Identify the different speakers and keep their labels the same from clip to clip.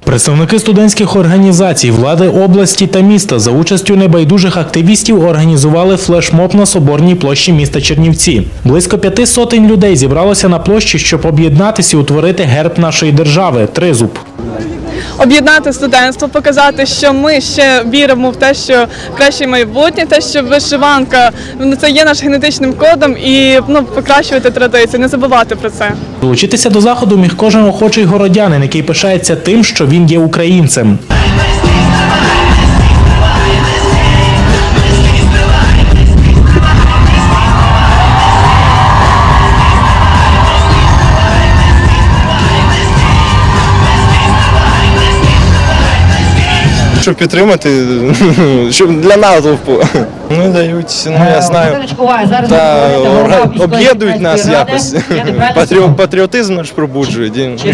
Speaker 1: Представники студентських організацій, влади області та міста за участю небайдужих активістів організували флешмоб на Соборній площі міста Чернівці. Близько 500 людей зібралося на площі, щоб об'єднатися і утворити герб нашої держави – тризуб.
Speaker 2: Об'єднати студентство, показати, що ми ще віримо в те, що краще майбутнє, те, що вишиванка – це є нашим генетичним кодом і покращувати традиції, не забувати про це.
Speaker 1: Долучитися до заходу міг кожен охочий городянин, який пишається тим, що він є українцем.
Speaker 3: Щоб підтримати, щоб для натовпу. Ну, дають, я знаю, об'єднують нас якось. Патріотизм ж пробуджують.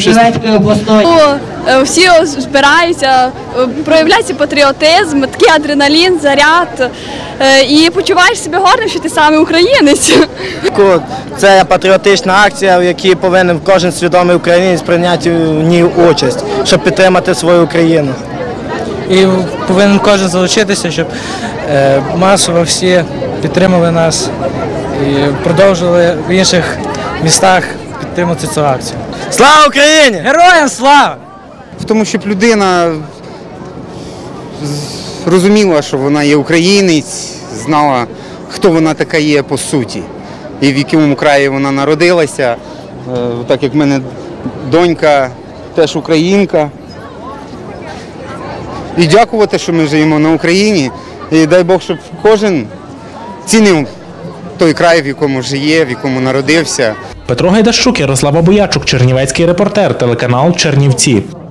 Speaker 4: Всі збираються, проявляється патріотизм, такий адреналін, заряд. І почуваєш себе гордим, що ти саме українець.
Speaker 5: Це патріотична акція, в якій повинен кожен свідомий українець прийняти в ній участь, щоб підтримати свою країну.
Speaker 6: І повинен кожен залучитися, щоб масово всі підтримали нас і продовжували в інших містах підтримувати цю акцію.
Speaker 5: Слава Україні!
Speaker 6: Героям слава!
Speaker 7: В тому, щоб людина розуміла, що вона є українець, знала, хто вона така є по суті і в якому краї вона народилася. Так як в мене донька теж українка. І дякувати, що ми живемо на Україні. І дай Бог, щоб кожен цінив той край, в якому живе, в якому народився.
Speaker 1: Петро Гайдащук, Ярослава Боячук, Чернівецький репортер, телеканал Чернівці.